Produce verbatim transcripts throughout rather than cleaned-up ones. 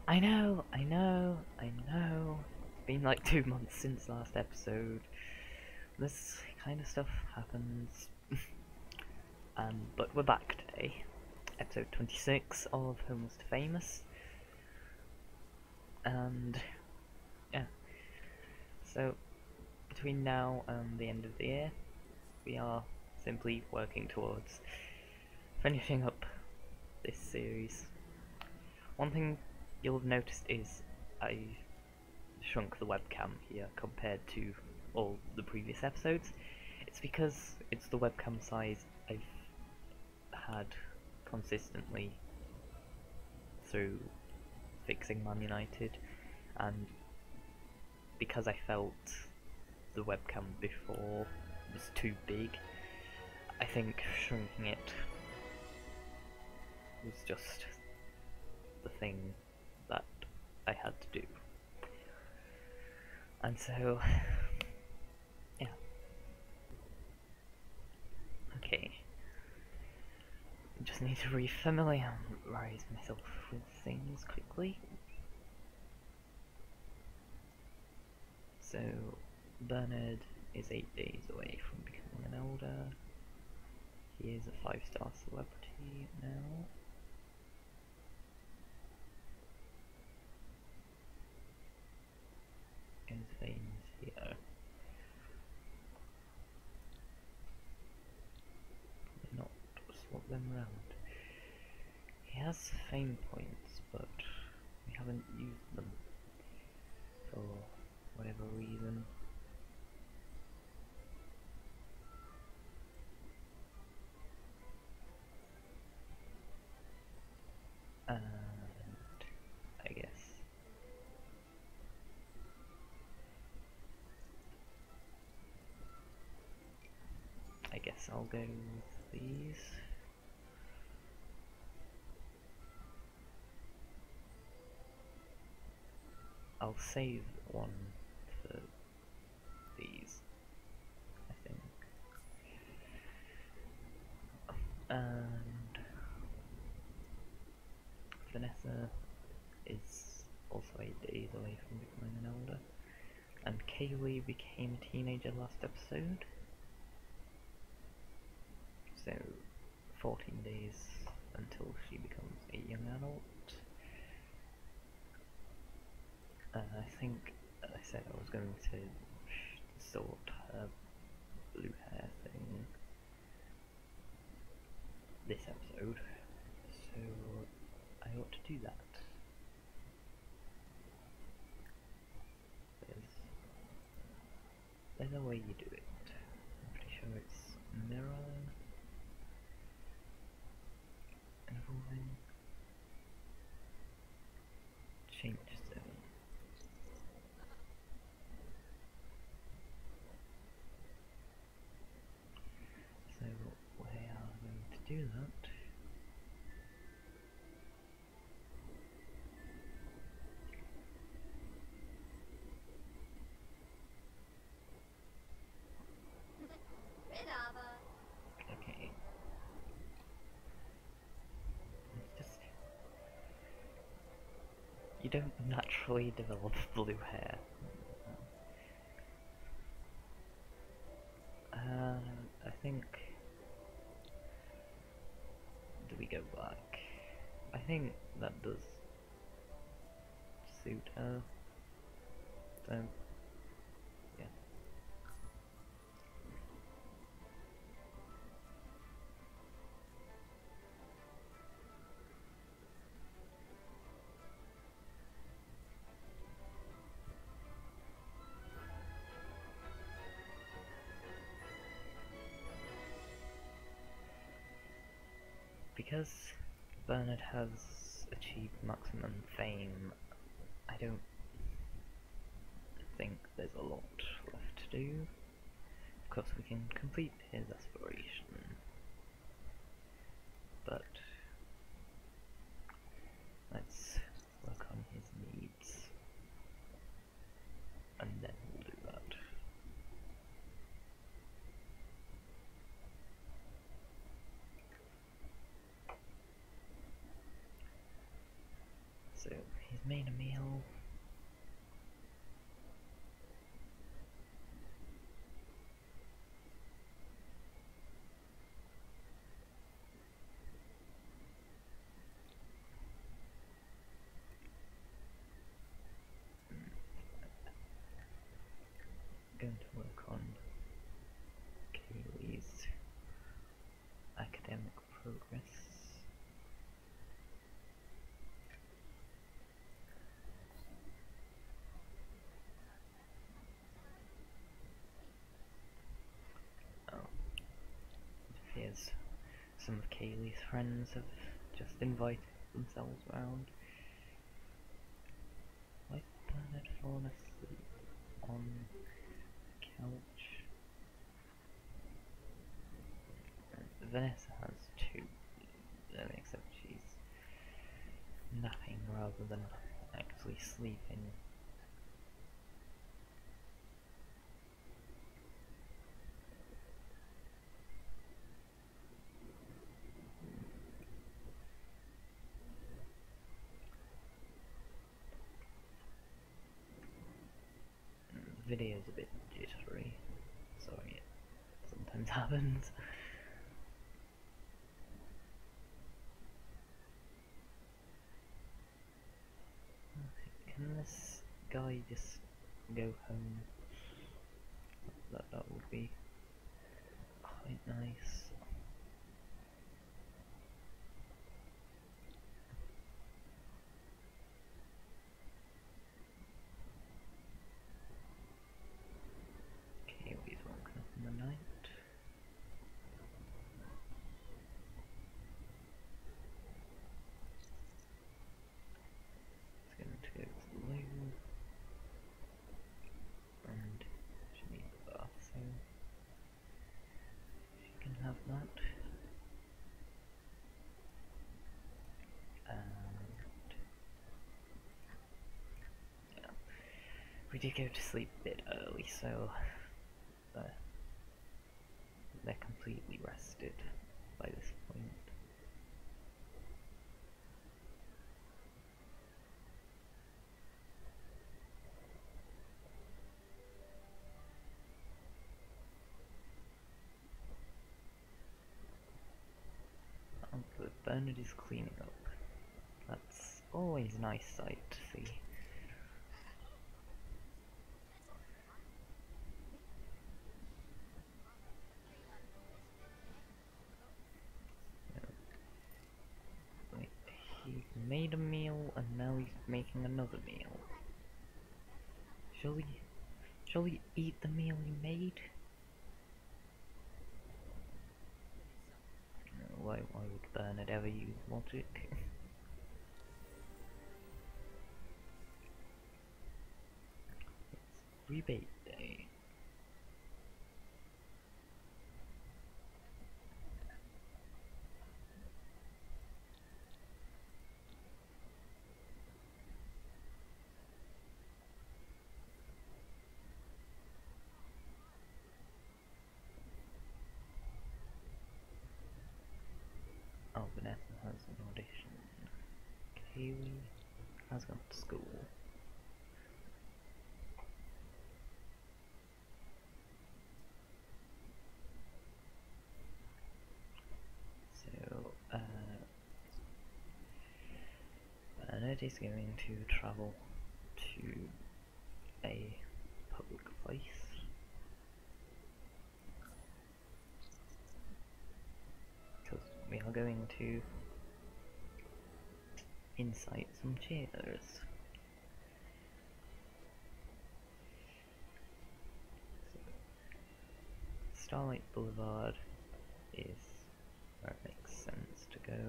I know, I know, I know. It's been like two months since last episode. This kind of stuff happens. um, but we're back today. Episode twenty-six of Almost Famous. And, yeah. So, between now and the end of the year, we are simply working towards finishing up this series. One thing you'll have noticed is I shrunk the webcam here compared to all the previous episodes. It's because it's the webcam size I've had consistently through fixing Man United, and because I felt the webcam before was too big, I think shrinking it was just the thing that I had to do. And so, yeah. Okay. I just need to refamiliarize myself with things quickly. So, Bernard is eight days away from becoming an elder. He is a five-star celebrity now. His fame is here. Not swap them round. He has fame points, but we haven't used them for whatever reason. And I guess I guess I'll go with these. I'll save one for these, I think. And Vanessa is also eight days away from becoming an elder. And Kaylee became a teenager last episode. So, fourteen days until she becomes a young adult. Uh, I think I said I was going to sort her blue hair thing this episode, so I ought to do that. There's, there's a way you do it. I'm pretty sure it's mirror, evolving, change zone. So we are going to do that. Okay. It's just you don't naturally develop blue hair. Uh, I think. Do we go back? I think that does suit her. So, yeah. Because Bernard has achieved maximum fame, I don't think there's a lot left to do. Of course we can complete his aspiration, but let's work on his needs, and then we'll do that. So he's made a meal. Going to work on Kaylee's academic progress. Oh, it appears some of Kaylee's friends have just invited themselves round. Why is Bernard fallen asleep on the couch? Vanessa has two, except she's napping rather than actually sleeping. The video's a bit jittery. Sorry, it sometimes happens. Can this guy just go home? That that would be quite nice. Okay, he's woken up in the night. It's going to go to the loo, and she needs a bath, so she can have that. And yeah, we did go to sleep a bit early, so they're, they're completely rested by this point. Oh, good. Bernard is cleaning up. That's always a nice sight to see. Wait, he made a meal and now he's making another meal. Shall we, shall we eat the meal he made? Why, why would Bernard ever use logic? It's rebate day. Oh, Vanessa has an audition. Kaylee has gone to school. So, uh, Bernard is going to travel to a public place. Because we are going to incite some cheers. Starlight Boulevard is where it makes sense to go.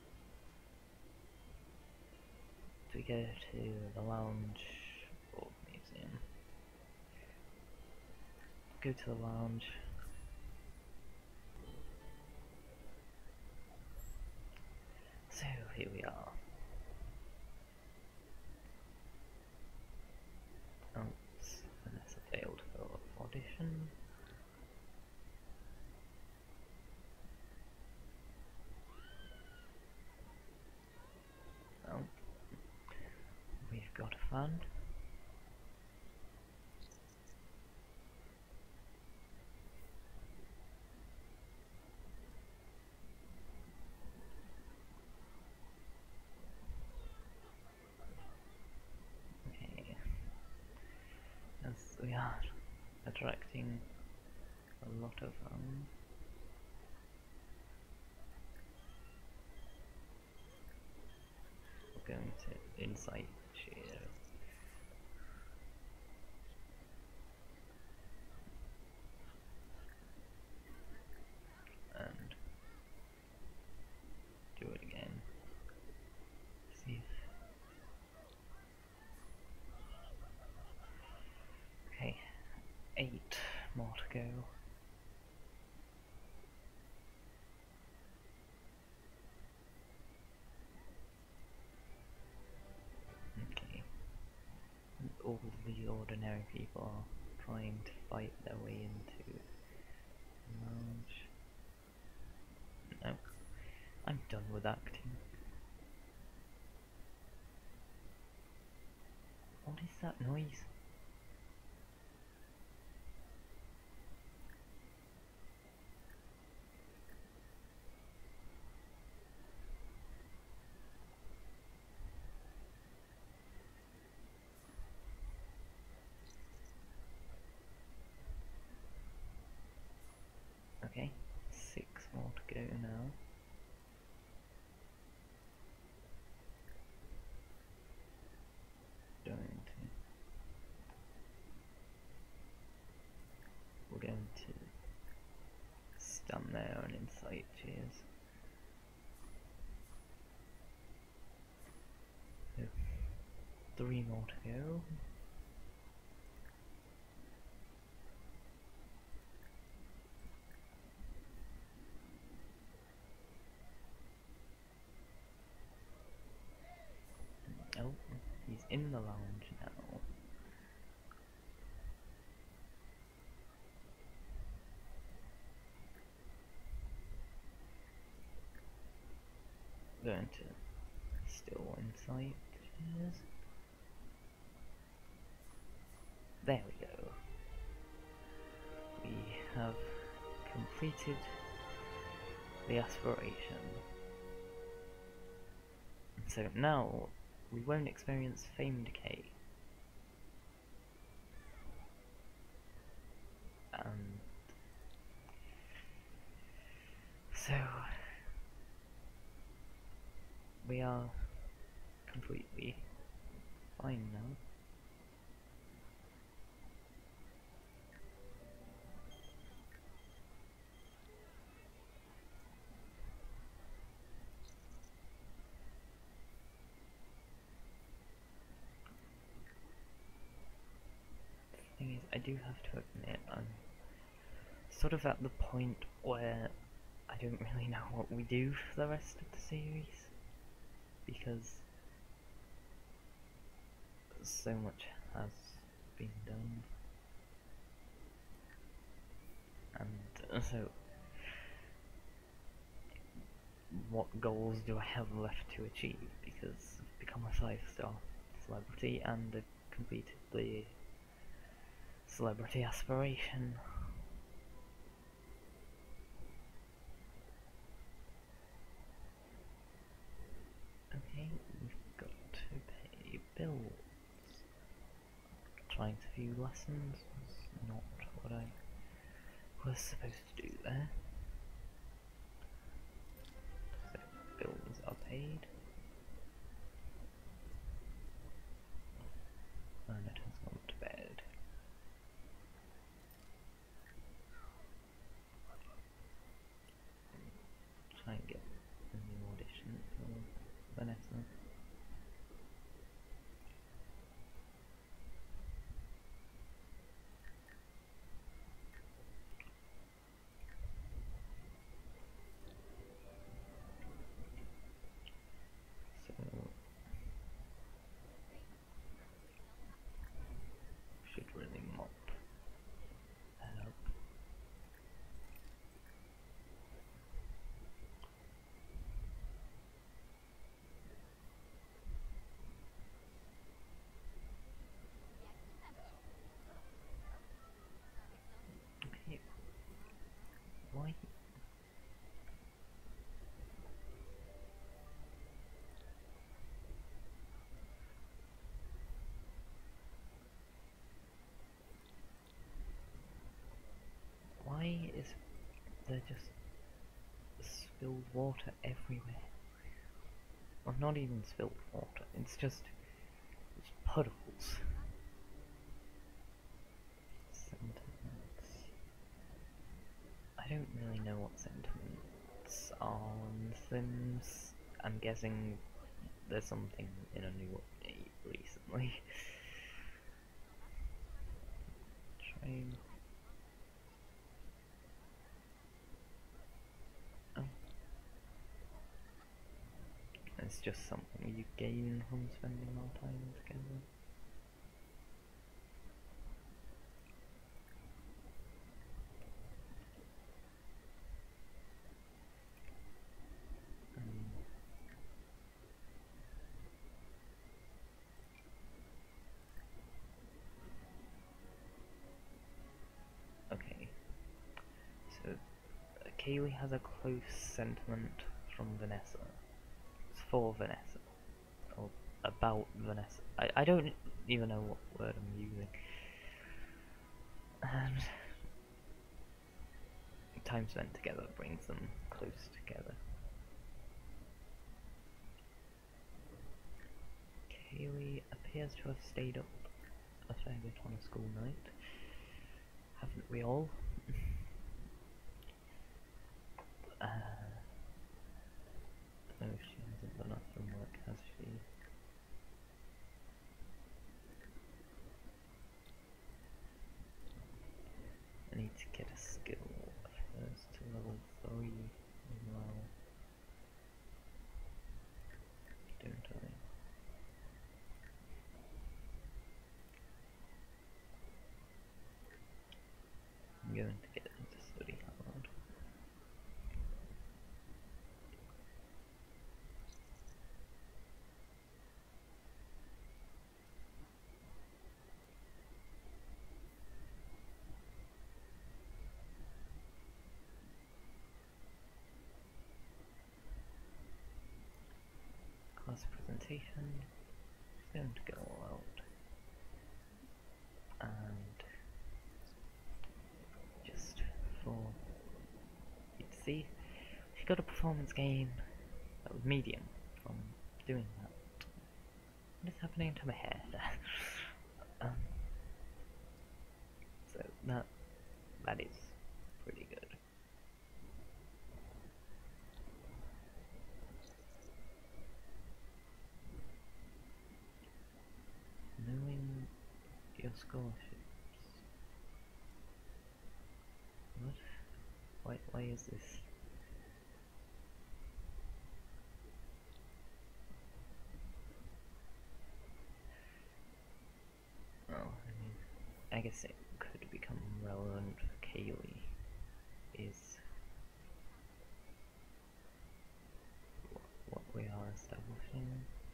So we go to the lounge or museum. Go to the lounge. So here we are. Oh, Vanessa failed her audition. Oh, plan. Okay. As we are attracting a lot of um we're going to insight here. And do it again. See if okay. Eight more to go. Okay. And all the ordinary people are trying to fight their way into large. No. I'm done with acting. What is that noise? Okay, six more to go now. Going to we're going to stand there and incite cheers. So, three more to go. Oh, he's in the lounge now. Going to still incite cheers. There we go. We have completed the aspiration. So now we won't experience fame decay. And so we are completely fine now. The thing is, I do have to admit, I'm sort of at the point where I don't really know what we do for the rest of the series, because so much has been done, and so what goals do I have left to achieve, because I've become a five star celebrity and I've completed the celebrity aspiration. Okay, we've got to pay bills. Trying to view lessons was not what I was supposed to do there. So, bills are paid. And it has gone to bed. Try and get a new audition for Vanessa. there just spilled water everywhere. Well, not even spilled water, it's just it's puddles. Sentiments. I don't really know what sentiments are on The Sims. I'm guessing there's something in a new update recently. Train. Oh. It's just something you gain from spending more time together. Okay, so uh, Kaylee has a close sentiment from Vanessa. It's for Vanessa, or about Vanessa. I, I don't even know what word I'm using. And time spent together brings them close together. Kaylee appears to have stayed up a fair bit on a school night. Haven't we all? uh, no, she hasn't done enough homework, has she? I need to get a skill first to level three as well. Don't I? I'm going to get into study hard. Class presentation is going to go all out. And just for you to see, she got a performance gain that was medium from doing that. What is happening to my hair? um, so that that is pretty good. Knowing your scholarships. What? Why? Why is this? Oh, I mean, I guess it could become relevant for Kaylee. Is what, what we are establishing.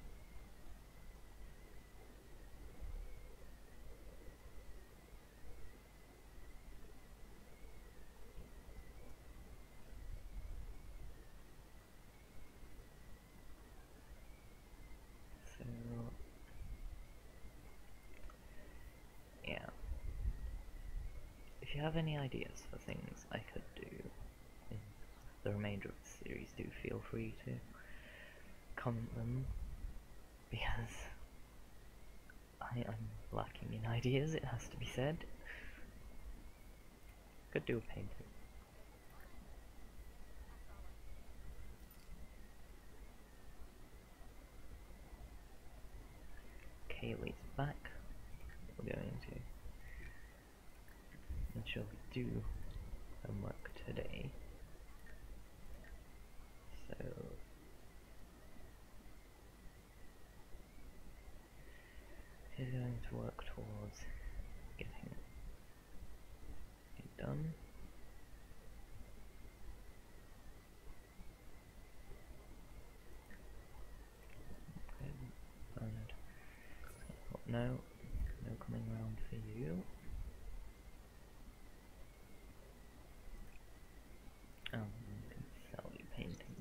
So yeah. If you have any ideas for things I could do in the remainder of the series, do feel free to comment them, because I am lacking in ideas, it has to be said. Could do a painting. Kaylee's back. We're going to ensure we do homework today. So she's going to work towards getting it done. Okay, and oh, no, no coming round for you. Oh, I can sell you painting.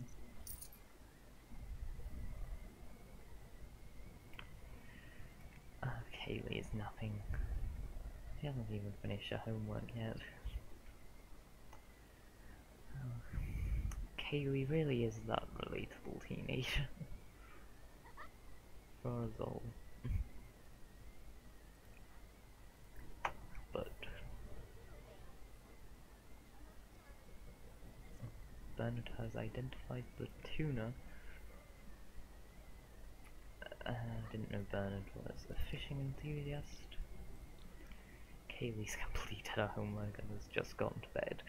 Uh, Kaylee is napping. She hasn't even finished her homework yet. Kaylee really is that relatable teenager for us all. But Bernard has identified the tuna. I uh, didn't know Bernard was a fishing enthusiast. Kaylee's completed her homework and has just gone to bed.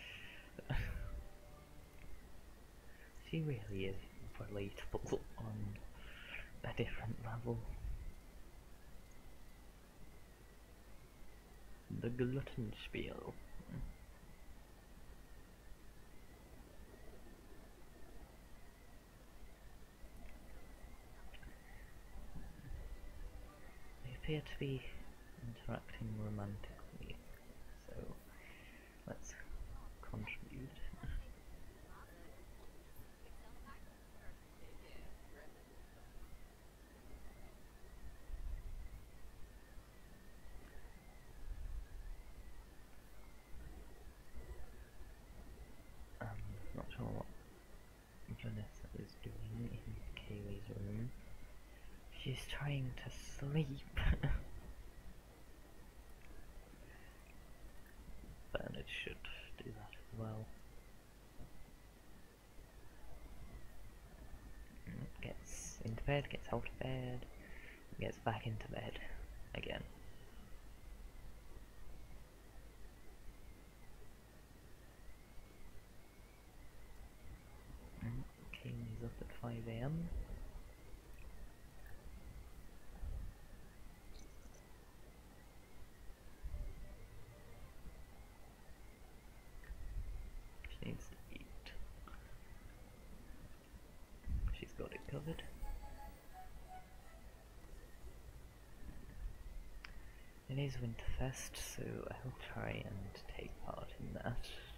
She really is relatable on a different level. The Gluttonspiel. They appear to be interacting romantically, so let's contribute. I'm not sure what Vanessa is doing in Kaylee's room. She's trying to sleep. Bernard should do that as well. Gets into bed, gets out of bed, gets back into bed again. Kaylee's up at five A M She needs to eat. She's got it covered. It is Winterfest, so I'll try and take part in that.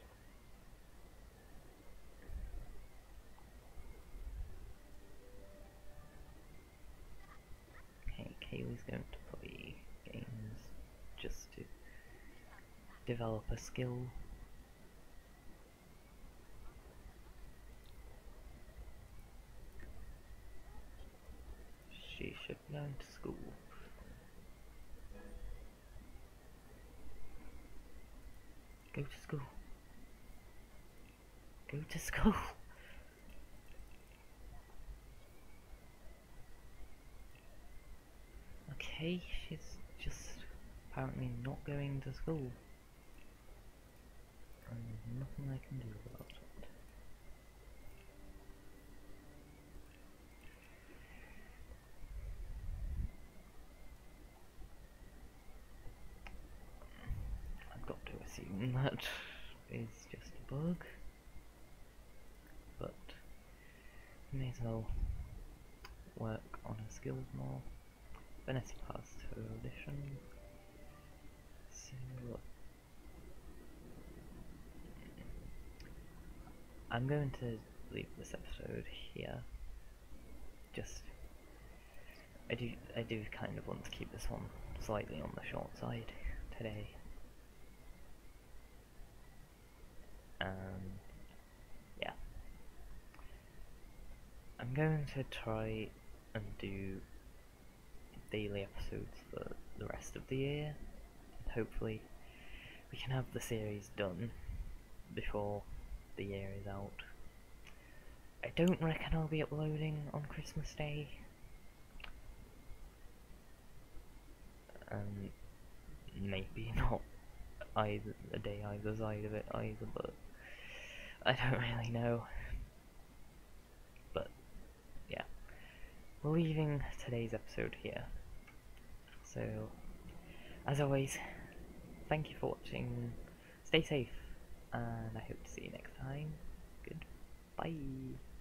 Okay, Kaylee's going to play games just to develop a skill. She should be going to school. Go to school. Go to school. Okay, she's just apparently not going to school. And there's nothing I can do about it. I've got to assume that is just a bug, but may as well work on her skills more. Vanessa passed her audition, so I'm going to leave this episode here. Just, I do, I do kind of want to keep this one slightly on the short side today. Um, yeah. I'm going to try and do daily episodes for the rest of the year. And hopefully we can have the series done before the year is out. I don't reckon I'll be uploading on Christmas Day. Um, maybe not either a day either side of it either, but I don't really know. But yeah, we're leaving today's episode here. So, as always, thank you for watching, stay safe, and I hope to see you next time. Goodbye.